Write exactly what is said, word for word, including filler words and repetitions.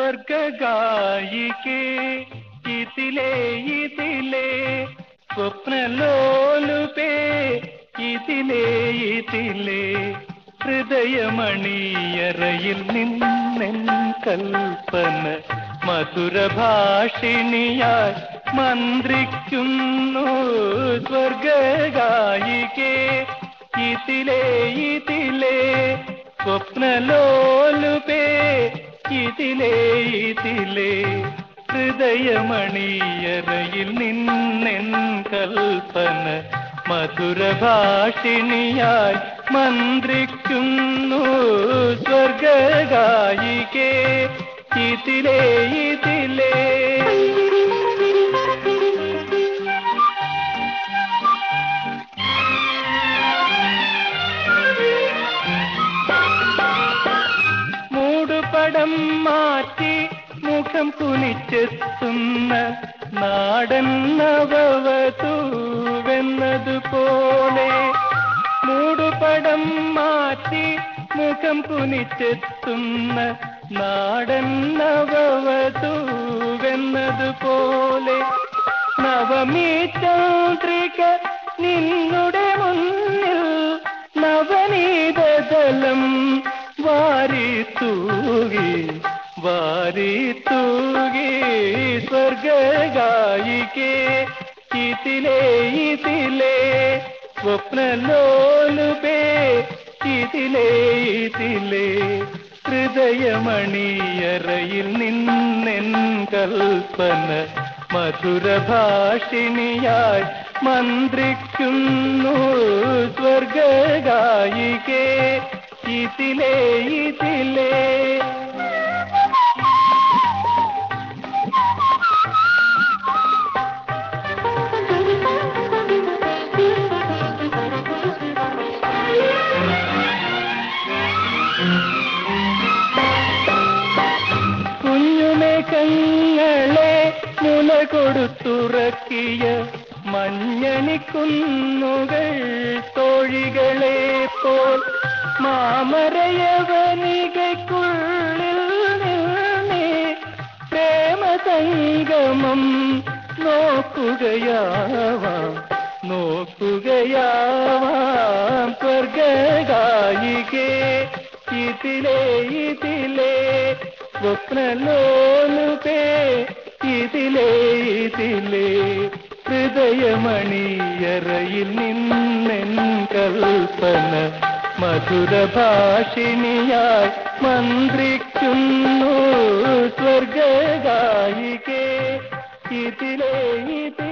സ്വർഗഗായികേ ഇതിലേ ഇതിലേ സ്വപ്നലോലുപേ ഇതിലേ ഇതിലേ ഹൃദയമണിയറയിൽ നിന്നെൻ കൽപ്പന മധുരഭാഷിണിയായി മന്ത്രിക്കുന്നു. സ്വർഗഗായികേ ഇതിലേ ഇതിലേ സ്വപ്നലോലുപേ ഇതിലേ ഇതിലേ ഹൃദയമണിയറയിൽ നിന്നെൻ കൽപ്പന മധുരഭാഷിണിയായി മന്ത്രിക്കുന്നു. സ്വർഗഗായികേ ഇതിലേ ഇതിലേ മൂടുപടം മാറ്റി മുഖം കുനിച്ചെത്തുന്ന നാടൻ നവവധൂവെന്നതുപോലെ മൂടുപടം മാറ്റി മുഖം കുനിച്ചെത്തുന്ന നാടൻ നവവധൂവെന്നതുപോലെ നവമീ ചന്ദ്രിക നിന്നുടെ മുന്നിൽ നവനീതദലം വാരി തൂകി വാരി തൂകി. സ്വർഗഗായികേ ഇതിലേ ഇതിലേ സ്വപ്നലോലുപേ ഇതിലേ ഇതിലേ ഹൃദയമണിയറയിൽ നിന്നെൻ കൽപ്പന മധുരഭാഷിണിയായി മന്ത്രിക്കുന്നു. സ്വർഗഗായികേ ഇതിലേ ഇതിലേ കുഞ്ഞുമേഘങ്ങളെ മുല കൊടുത്തുറക്കിയ മഞ്ഞണിക്കുന്നുകൾ തോഴികളെ പോൽ മാമരയവനികയ്ക്കുള്ളിൽ നിന്നേ പ്രേമസംഗമം നോക്കുകയാവാം നോക്കുകയാവാം. സ്വർഗഗായികേ ഇതിലേ ഇതിലേ സ്വപ്നലോലുപേ ഇതിലേ ഇതിലേ ഹൃദയമണിയറയിൽ നിന്നെൻ കൽപ്പന മധുരഭാഷിണിയായി മന്ത്രിക്കുന്നു. സ്വർഗഗായികേ ഇതിലേ ഇതിലേ